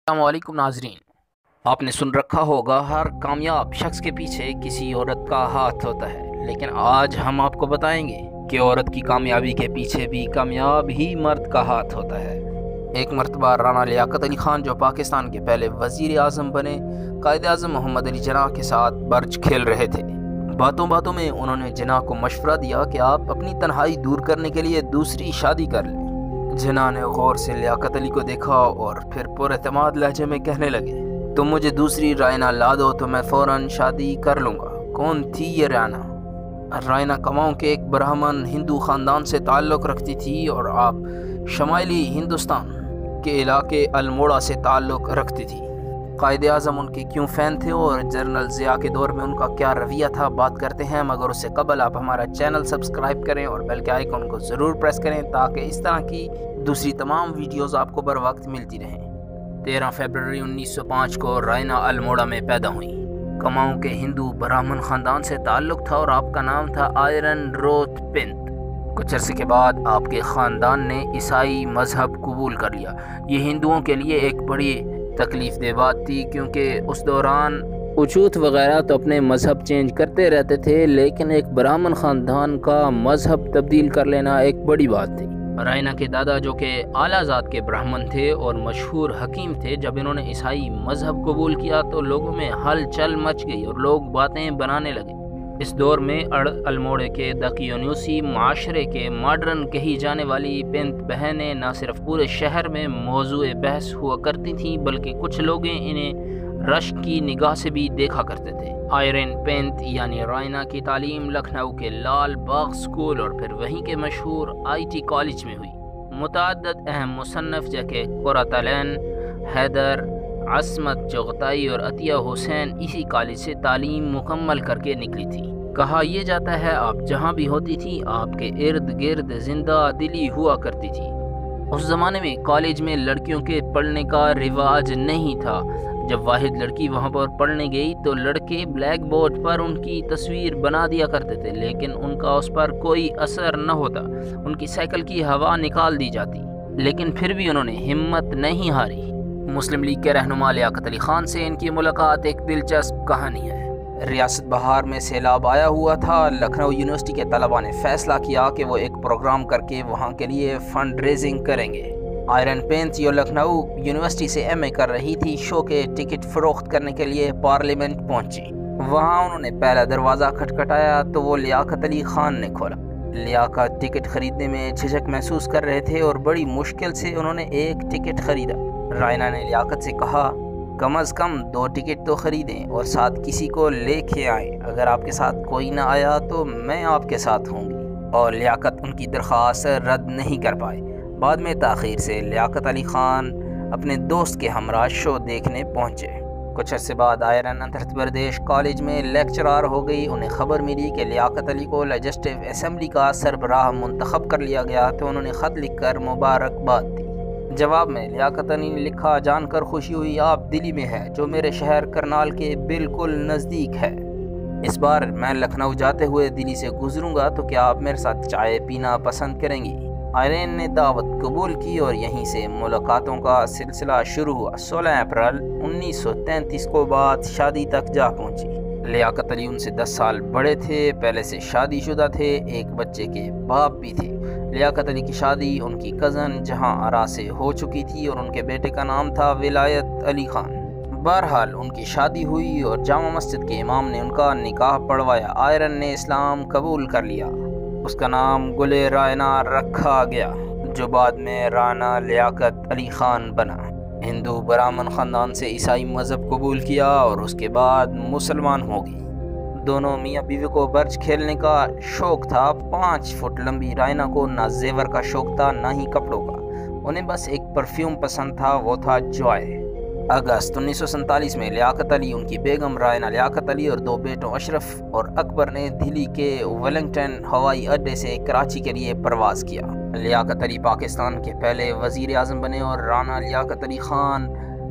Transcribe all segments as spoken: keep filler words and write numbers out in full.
अस्सलाम वालेकुम नाजरीन। आपने सुन रखा होगा हर कामयाब शख्स के पीछे किसी औरत का हाथ होता है, लेकिन आज हम आपको बताएंगे कि औरत की कामयाबी के पीछे भी कामयाब ही मर्द का हाथ होता है। एक मरतबा राना लियाकत अली खान, जो पाकिस्तान के पहले वज़ीर आज़म बने, कायद आज़म मोहम्मद अली जिन्ना के साथ बर्ज खेल रहे थे। बातों बातों में उन्होंने जिन्ना को मशवरा दिया कि आप अपनी तन्हाई दूर करने के लिए दूसरी शादी कर लें। जिन्ना ने गौर से लियाकत अली को देखा और फिर पुरएतमाद लहजे में कहने लगे, तुम मुझे दूसरी रायना ला दो तो मैं फ़ौरन शादी कर लूँगा। कौन थी ये रायना? रायना कमाऊँ के एक ब्राह्मण हिंदू ख़ानदान से ताल्लुक़ रखती थी और आप शमाली हिंदुस्तान के इलाके अल्मोड़ा से ताल्लुक़ रखती थी। कायद आज़म उनके क्यों फ़ैन थे और जनरल ज़िया के दौर में उनका क्या रवैया था, बात करते हैं। मगर उससे कबल आप हमारा चैनल सब्सक्राइब करें और बेल के आइकन को ज़रूर प्रेस करें ताकि इस तरह की दूसरी तमाम वीडियोस आपको बर वक्त मिलती रहें। तेरह फरवरी उन्नीस सौ पाँच को रायना अल्मोड़ा में पैदा हुई। कमाऊँ के हिंदू ब्राह्मण ख़ानदान से ताल्लुक़ था और आपका नाम था आयरन रोथ पिंत। कुछ अरसे के बाद आपके ख़ानदान ने ईसाई मज़हब कबूल कर लिया। ये हिंदुओं के लिए एक बड़ी तकलीफ़ दे बात थी, क्योंकि उस दौरान उचूत वगैरह तो अपने मज़हब चेंज करते रहते थे, लेकिन एक ब्राह्मण ख़ानदान का मज़हब तब्दील कर लेना एक बड़ी बात थी। रायना के दादा, जो कि आला ज़ात के ब्राह्मण थे और मशहूर हकीम थे, जब इन्होंने ईसाई मज़हब कबूल किया तो लोगों में हलचल मच गई और लोग बातें बनाने लगे। इस दौर में अड़ अल्मोड़े के दकियोन्यूसी माशरे के मॉडर्न कही जाने वाली पिंत बहनें न सिर्फ पूरे शहर में मौजूए बहस हुआ करती थीं, बल्कि कुछ लोग इन्हें रश की निगाह से भी देखा करते थे। आयरन पिंत यानी रायना की तालीम लखनऊ के लाल बाग स्कूल और फिर वहीं के मशहूर आई टी कॉलेज में हुई। मुतअद्दिद अहम मुसन्नफ़ जैसे कुरातलैन, हैदर, असमत चगताई और अतिया हुसैन इसी कॉलेज से तालीम मुकम्मल करके निकली थी। कहा यह जाता है आप जहाँ भी होती थी आपके इर्द गिर्द जिंदा दिली हुआ करती थी। उस ज़माने में कॉलेज में लड़कियों के पढ़ने का रिवाज नहीं था। जब वाहिद लड़की वहाँ पर पढ़ने गई तो लड़के ब्लैक बोर्ड पर उनकी तस्वीर बना दिया करते थे, लेकिन उनका उस पर कोई असर न होता। उनकी साइकिल की हवा निकाल दी जाती, लेकिन फिर भी उन्होंने हिम्मत नहीं हारी। मुस्लिम लीग के रहनुमा लियाकत अली खान से इनकी मुलाकात एक दिलचस्प कहानी है। रियासत बहार में सैलाब आया हुआ था। लखनऊ यूनिवर्सिटी के तलबा ने फैसला किया कि वो एक प्रोग्राम करके वहाँ के लिए फंड रेजिंग करेंगे। आयरन पिंत, जो लखनऊ यूनिवर्सिटी से एम ए कर रही थी, शो के टिकट फ़रोख्त करने के लिए पार्लियामेंट पहुँची। वहाँ उन्होंने पहला दरवाज़ा खटखटाया तो वो लियाकत अली खान ने खोला। लियाकत टिकट ख़रीदने में झिझक महसूस कर रहे थे और बड़ी मुश्किल से उन्होंने एक टिकट ख़रीदा। रायना ने लियाकत से कहा, कम अज़ कम दो टिकट तो ख़रीदें और साथ किसी को लेके आएँ। अगर आपके साथ कोई ना आया तो मैं आपके साथ होंगी। और लियाकत उनकी दरख्वास्त रद्द नहीं कर पाए। बाद में ताख़ीर से लियाकत अली खान अपने दोस्त के हमरा शो देखने पहुँचे। कुछ अर्से बाद आयरन आंध्र प्रदेश कॉलेज में लेक्चरार हो गई। उन्हें खबर मिली कि लियाकत अली को लेजिस्लेटिव असम्बली का सरबराह मुंतखब कर लिया गया, तो उन्होंने ख़त लिख कर मुबारकबाद दी। जवाब में लियाकत अली ने लिखा, जानकर खुशी हुई आप दिल्ली में है, जो मेरे शहर करनाल के बिल्कुल नज़दीक है। इस बार मैं लखनऊ जाते हुए दिल्ली से गुजरूंगा, तो क्या आप मेरे साथ चाय पीना पसंद करेंगी? आयरन ने दावत कबूल की और यहीं से मुलाकातों का सिलसिला शुरू हुआ। सोलह अप्रैल उन्नीस सौ तैंतीस को बात शादी तक जा पहुंची। लियाकत अली उनसे दस साल बड़े थे, पहले से शादीशुदा थे, एक बच्चे के बाप भी थे। लियाकत अली की शादी उनकी कज़न जहां आरा से हो चुकी थी और उनके बेटे का नाम था विलायत अली खान। बहरहाल उनकी शादी हुई और जामा मस्जिद के इमाम ने उनका निकाह पढ़वाया। आयरन ने इस्लाम कबूल कर लिया। उसका नाम गुले रायना रखा गया, जो बाद में राना लियाकत अली खान बना। हिंदू ब्राह्मण ख़ानदान से ईसाई मज़हब कबूल किया और उसके बाद मुसलमान हो गई। दोनों मियाँ बीवी को बर्ज खेलने का शौक़ था। पाँच फुट लंबी रायना को ना जेवर का शौक़ था ना ही कपड़ों का। उन्हें बस एक परफ्यूम पसंद था, वो था जॉय। अगस्त उन्नीस सौ सैंतालीस में लियाकत अली, उनकी बेगम रायना लियाकत अली और दो बेटों अशरफ और अकबर ने दिल्ली के वेलिंगटन हवाई अड्डे से कराची के लिए परवाज़ किया। लियाकत अली पाकिस्तान के पहले वज़ीर आज़म बने और राना लियाकत अली खान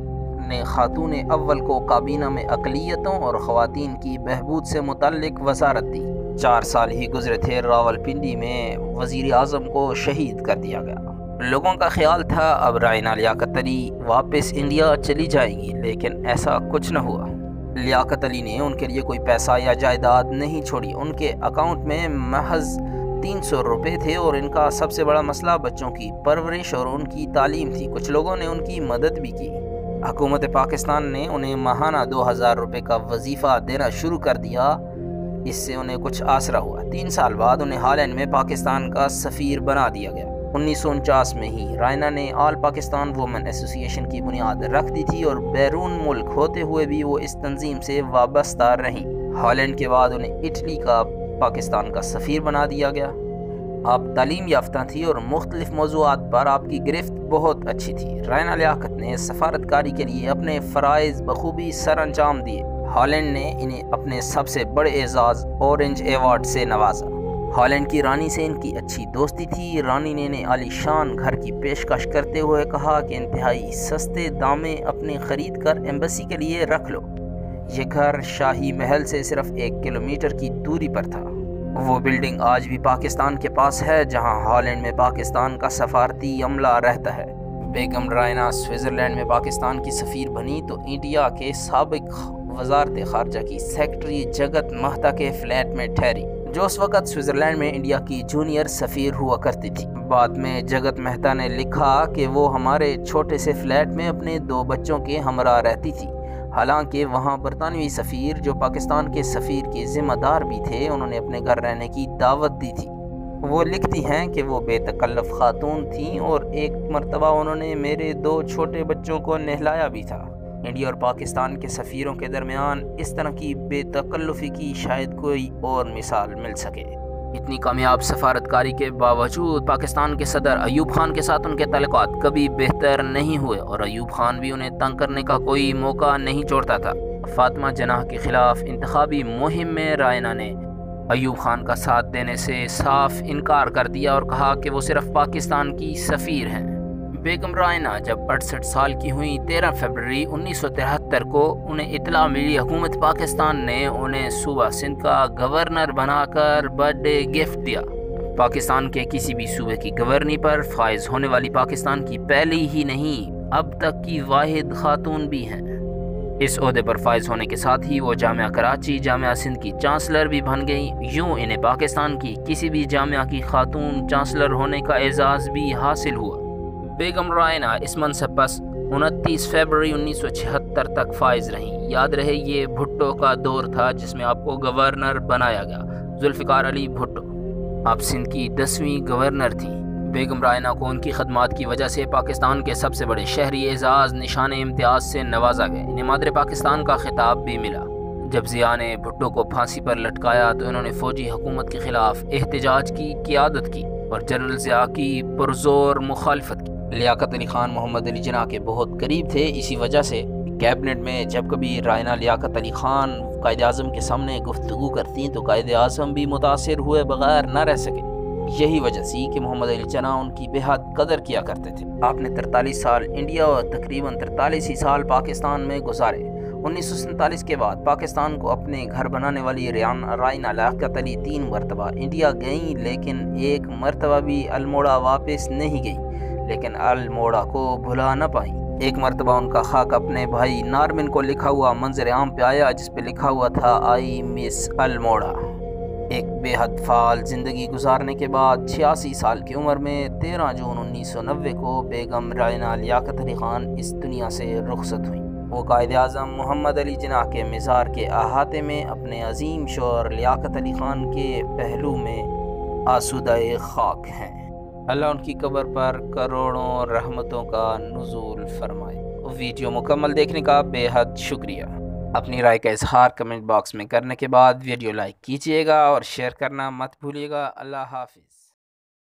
ने खातून अव्वल को काबीना में अक़लियतों और ख़वातीन की बहबूद से मुतल्लिक़ वज़ारत दी। चार साल ही गुज़रे थे, रावलपिंडी में वज़ीर आज़म को शहीद कर दिया गया। لوگوں کا خیال تھا اب رائنا لیاقت علی واپس انڈیا چلی جائیں گی، لیکن ایسا کچھ نہ ہوا۔ لیاقت علی نے ان کے لیے کوئی پیسہ یا جائیداد نہیں چھوڑی۔ ان کے اکاؤنٹ میں محض تین سو روپے تھے اور ان کا سب سے بڑا مسئلہ بچوں کی پرورش اور ان کی تعلیم تھی۔ کچھ لوگوں نے ان کی مدد بھی کی۔ حکومت پاکستان نے انہیں ماہانہ دو ہزار روپے کا وظیفہ دینا شروع کر دیا، اس سے انہیں کچھ آسرا ہوا۔ تین سال بعد انہیں ہالینڈ میں پاکستان کا سفیر بنا دیا گیا۔ انیس سو انچاس میں ہی رائنا نے آل پاکستان وومن ایسوسی ایشن کی بنیاد رکھ دی تھی اور بیرون ملک ہوتے ہوئے بھی وہ اس تنظیم سے وابستہ رہیں۔ ہالینڈ کے بعد انہیں اٹلی کا پاکستان کا سفیر بنا دیا گیا۔ آپ تعلیم یافتہ تھی اور مختلف موضوعات پر آپ کی گرفت بہت اچھی تھی۔ رائنا لیاقت نے سفارتکاری کے لیے اپنے فرائض بخوبی سر انجام دیے۔ ہالینڈ نے انہیں اپنے سب سے بڑے اعزاز اورنج ایوارڈ سے نوازا۔ ہالینڈ کی رانی سے ان کی اچھی دوستی تھی۔ رانی نے انہیں عالی شان گھر کی پیشکش کرتے ہوئے کہا کہ انتہائی سستے دامیں اپنے خرید کر ایمبیسی کے لیے رکھ لو۔ یہ گھر شاہی محل سے صرف ایک کلومیٹر کی دوری پر تھا۔ وہ بلڈنگ آج بھی پاکستان کے پاس ہے جہاں ہالینڈ میں پاکستان کا سفارتی عملہ رہتا ہے۔ بیگم رائنا سوئٹزرلینڈ میں پاکستان کی سفیر بنی تو انڈیا کے سابق وزارت خارجہ کی سیکرٹری جگت مہتا کے فلیٹ میں ٹھہری، جو اس وقت سوئٹزرلینڈ میں انڈیا کی جونیئر سفیر ہوا کرتی تھی۔ بعد میں جگت مہتا نے لکھا کہ وہ ہمارے چھوٹے سے فلیٹ میں اپنے دو بچوں کے ہمراہ رہتی تھی۔ حالانکہ وہاں برطانوی سفیر جو پاکستان کے سفیر کے ذمہ دار بھی تھے، انہوں نے اپنے گھر رہنے کی دعوت دی تھی۔ وہ لکھتی ہیں کہ وہ بے تکلف خاتون تھیں اور ایک مرتبہ انہوں نے میرے دو چھوٹے بچوں کو نہلایا بھی تھا۔ انڈیا اور پاکستان کے سفیروں کے درمیان اس طرح کی بے تکلفی کی شاید کوئی اور مثال مل سکے۔ اتنی کامیاب سفارتکاری کے باوجود پاکستان کے صدر ایوب خان کے ساتھ ان کے تعلقات کبھی بہتر نہیں ہوئے اور ایوب خان بھی انہیں تنگ کرنے کا کوئی موقع نہیں چھوڑتا تھا۔ فاطمہ جناح کے خلاف انتخابی مہم میں رائنا نے ایوب خان کا ساتھ دینے سے صاف انکار کر دیا اور کہا کہ وہ صرف پاکستان کی سفیر ہیں۔ بیگم رائنا جب اڑسٹھ سال کی ہوئیں، تیرہ فروری انیس سو تہتر کو انہیں اطلاع ملی حکومت پاکستان نے انہیں صوبہ سندھ کا گورنر بنا کر برتھ ڈے گفٹ دیا۔ پاکستان کے کسی بھی صوبے کی گورنی پر فائز ہونے والی پاکستان کی پہلی ہی نہیں اب تک کی واحد خاتون بھی ہیں۔ اس عہدے پر فائز ہونے کے ساتھ ہی وہ جامعہ کراچی جامعہ سندھ کی چانسلر بھی بن گئیں۔ یوں انہیں پاکستان کی کسی بھی جامعہ کی خاتون چانسلر ہونے کا اعزاز بھی حاصل ہوا۔ بیگم رائنا اس منصب پر انتیس فروری انیس سو چھہتر تک فائز رہیں۔ یاد رہے یہ بھٹو کا دور تھا جس میں آپ کو گورنر بنایا گیا، ذوالفقار علی بھٹو۔ آپ سندھ کی دسویں گورنر تھیں۔ بیگم رائنا کو ان کی خدمات کی وجہ سے پاکستان کے سب سے بڑے شہری اعزاز نشان امتیاز سے نوازا گیا۔ انہیں مادر پاکستان کا خطاب بھی ملا۔ جب ضیاء نے بھٹو کو پھانسی پر لٹکایا تو انہوں نے فوجی حکومت کے خلاف احتجاج کی قیادت کی اور جنرل ضیاء کی پرزور مخالفت کی۔ لیاقت علی خان محمد علی جناح کے بہت قریب تھے، اسی وجہ سے کیبنٹ میں جب کبھی رائنا لیاقت علی خان قائد اعظم کے سامنے گفتگو کرتی تو قائد اعظم بھی متاثر ہوئے بغیر نہ رہ سکے۔ یہی وجہ سی کہ محمد علی جناح ان کی بے حد قدر کیا کرتے تھے۔ آپ نے ترتالیس سال انڈیا اور تقریباً ترتالیس ہی سال پاکستان میں گزارے۔ انیس سو سینتالیس کے بعد پاکستان کو اپنے گھر بنانے والی رائنا لیاقت علی تین مرتبہ انڈیا گئیں، لیکن ایک مرتبہ بھی الموڑا واپس نہیں گئی، لیکن الموڑا کو بھلا نہ پائیں۔ ایک مرتبہ ان کا خاک اپنے بھائی نارمن کو لکھا ہوا منظر عام پہ آیا جس پہ لکھا ہوا تھا آئی مس الموڑا۔ ایک بے حد فعال زندگی گزارنے کے بعد چھیاسی سال کی عمر میں تیرہ جون انیس سو نوے کو بیگم رائنا لیاقت علی خان اس دنیا سے رخصت ہوئیں۔ وہ قائد اعظم محمد علی جناح کے مزار کے احاطے میں اپنے عظیم شوہر لیاقت علی خان کے پہلو میں آسودہ خاک ہیں۔ اللہ ان کی قبر پر کروڑوں رحمتوں کا نزول فرمائے۔ ویڈیو مکمل دیکھنے کا بے حد شکریہ۔ اپنی رائے کا اظہار کمنٹ باکس میں کرنے کے بعد ویڈیو لائک کیجیے گا اور شیئر کرنا مت بھولیے گا۔ اللہ حافظ۔